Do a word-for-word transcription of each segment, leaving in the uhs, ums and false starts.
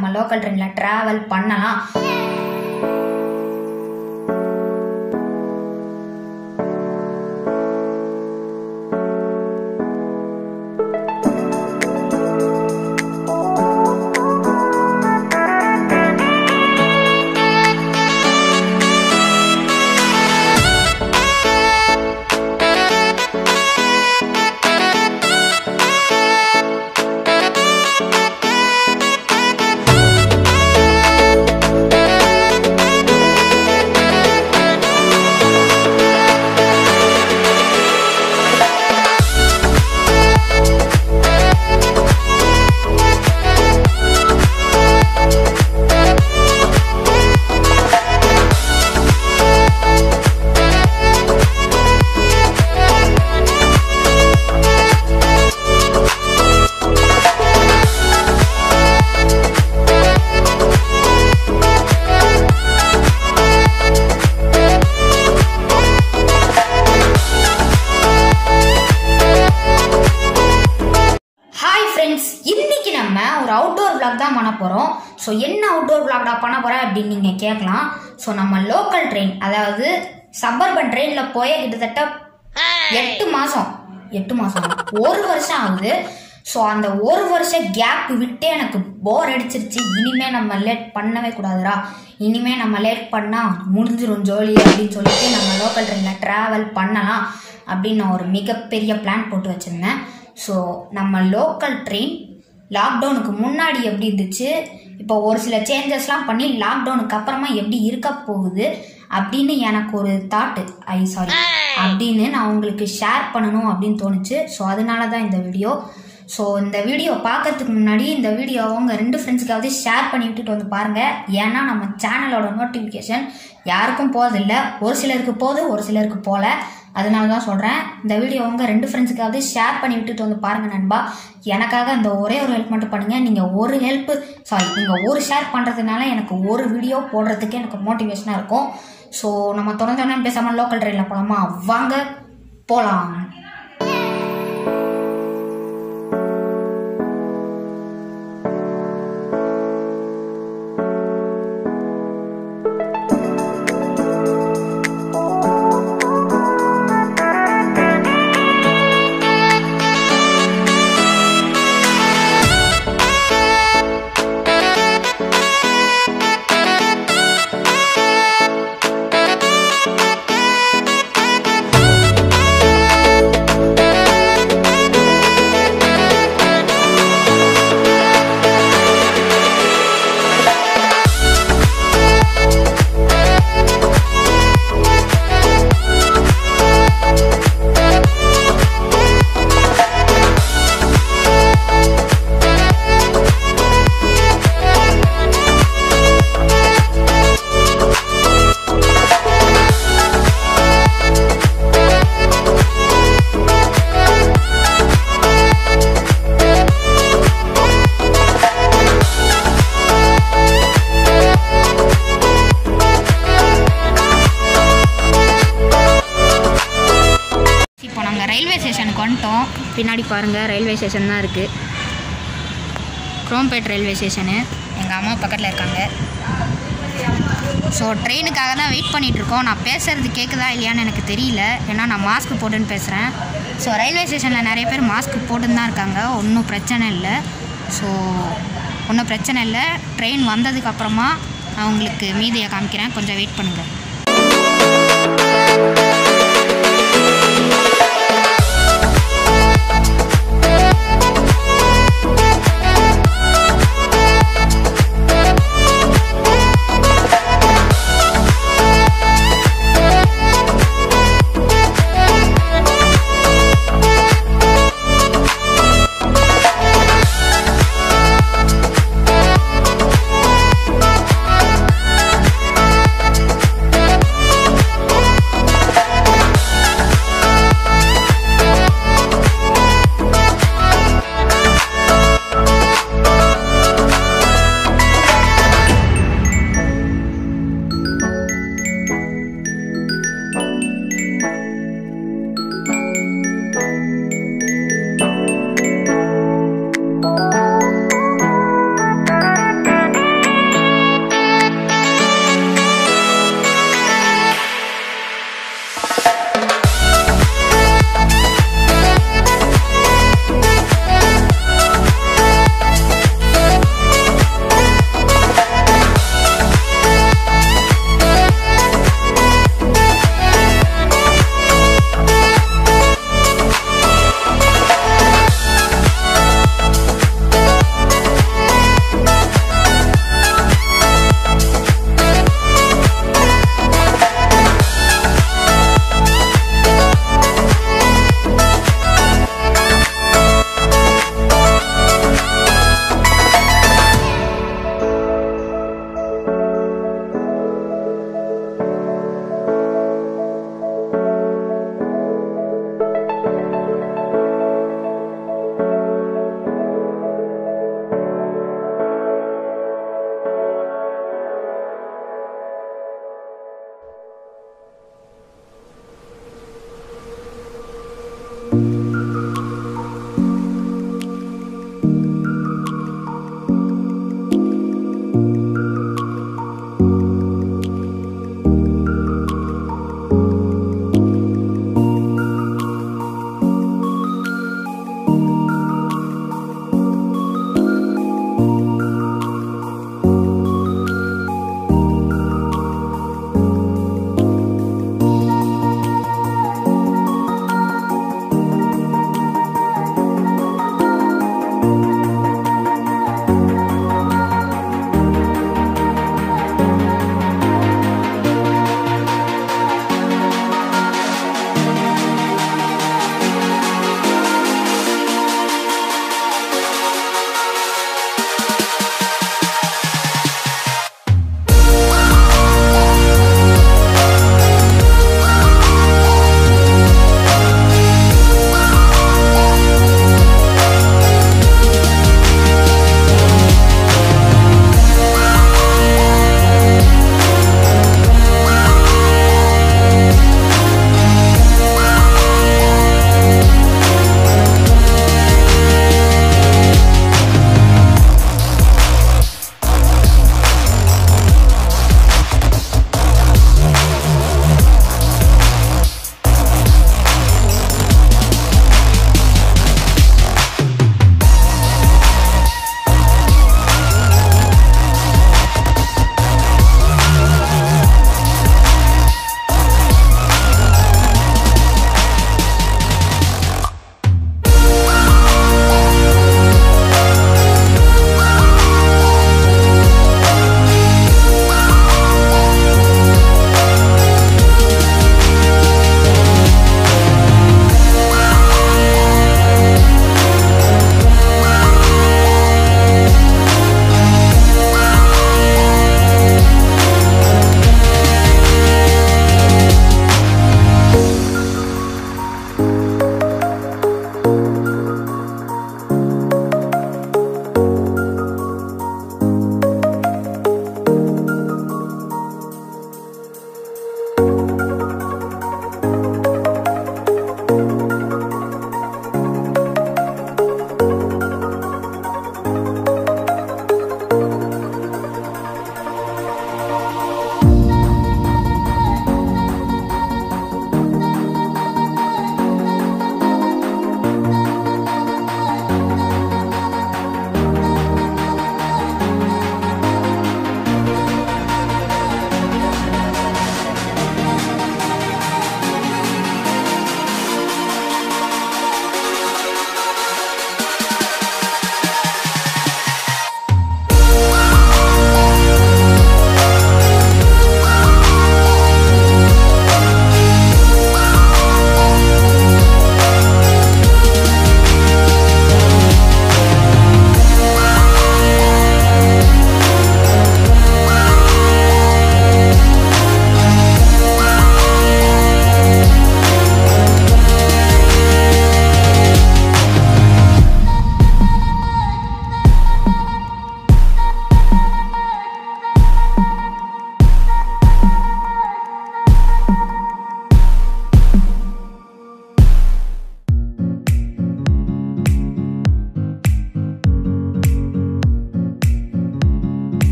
நம்ம லோக்கல் ட்ரெயின்ல டிராவல் பண்ணலாம். இன்னைக்கு நம்ம ஒரு அவுட்டோர் vlog தான் பண்ண போறோம். ஸோ என்ன அவுட்டோர் vlogடா பண்ண போறேன் அப்படின்னு நீங்க கேட்கலாம். ஸோ நம்ம லோக்கல் ட்ரெயின், அதாவது சபர்பன் ட்ரெயின்ல போய கிட்டத்தட்ட எட்டு மாசம் எட்டு மாசம் ஒரு வருஷம் ஆகுது. ஸோ அந்த ஒரு வருஷம் கேப் விட்டே எனக்கு போர் அடிச்சிருச்சு. இனிமே நம்ம லேட் பண்ணவே கூடாதுரா, இனிமே நம்ம லேட் பண்ணா முடிஞ்சிரும் ஜோலி அப்படின்னு சொல்லிட்டு நம்ம லோக்கல் ட்ரெயின்ல டிராவல் பண்ணலாம் அப்படின்னு நான் ஒரு மிகப்பெரிய பிளான் போட்டு வச்சிருந்தேன். ஸோ நம்ம லோக்கல் ட்ரெயின் லாக்டவுனுக்கு முன்னாடி எப்படி இருந்துச்சு, இப்போ ஒரு சில சேஞ்சஸ்லாம் பண்ணி லாக்டவுனுக்கு அப்புறமா எப்படி இருக்க போகுது அப்படின்னு எனக்கு ஒரு தாட்டு ஐ சாரி அப்படின்னு நான் உங்களுக்கு ஷேர் பண்ணணும் அப்படின்னு தோணுச்சு. ஸோ அதனால தான் இந்த வீடியோ. ஸோ இந்த வீடியோ பார்க்கறதுக்கு முன்னாடி இந்த வீடியோ அவங்க ரெண்டு ஃப்ரெண்ட்ஸுக்காவது ஷேர் பண்ணி விட்டுட்டு வந்து பாருங்கள். ஏன்னா நம்ம சேனலோட நோட்டிஃபிகேஷன் யாருக்கும் போகிறதில்ல, ஒரு சிலருக்கு போகுது ஒரு சிலருக்கு போகல. அதனால தான் சொல்கிறேன், இந்த வீடியோ அவங்க ரெண்டு ஃப்ரெண்ட்ஸுக்காவது ஷேர் பண்ணி விட்டுட்டு வந்து பாருங்கள் நண்பா. எனக்காக அந்த ஒரே ஒரு ஹெல்ப் மட்டும் பண்ணுங்கள். நீங்கள் ஒரு ஹெல்ப்பு சாரி நீங்கள் ஒரு ஷேர் பண்ணுறதுனால எனக்கு ஒரு வீடியோ போடுறதுக்கு எனக்கு மோட்டிவேஷனாக இருக்கும். ஸோ நம்ம தொடர்ந்து பேசாமல் லோக்கல் ட்ரெயினில் போகலாமா? வாங்க போகலாம். ரயில்வே ஸ்டேஷனுக்கு வந்துட்டோம். பின்னாடி பாருங்கள் ரயில்வே ஸ்டேஷன் தான் இருக்குது, குரோம்பேட் ரயில்வே ஸ்டேஷனு. எங்கள் அம்மா பக்கத்தில் இருக்காங்க. ஸோ ட்ரெயினுக்காக தான் வெயிட் பண்ணிகிட்ருக்கோம். நான் பேசுகிறது கேட்குதா இல்லையான்னு எனக்கு தெரியல, ஏன்னா நான் மாஸ்க் போட்டுன்னு பேசுகிறேன். ஸோ ரயில்வே ஸ்டேஷனில் நிறைய பேர் மாஸ்க் போட்டுன்னு தான் இருக்காங்க, ஒன்றும் பிரச்சனை இல்லை. ஸோ ஒன்றும் பிரச்சனை இல்லை. ட்ரெயின் வந்ததுக்கப்புறமா அவங்களுக்கு மீதியை காமிக்கிறேன், கொஞ்சம் வெயிட் பண்ணுங்கள்.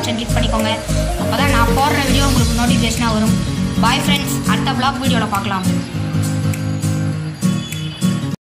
ஆப்ஷன் கிளிக் பண்ணிக்கோங்க. அப்போ தான் நான் போடுற வீடியோ உங்களுக்கு நோட்டிஃபிகேஷனாக வரும். பாய் ஃப்ரெண்ட்ஸ், அடுத்த vlog வீடியோவில் பார்க்கலாம்.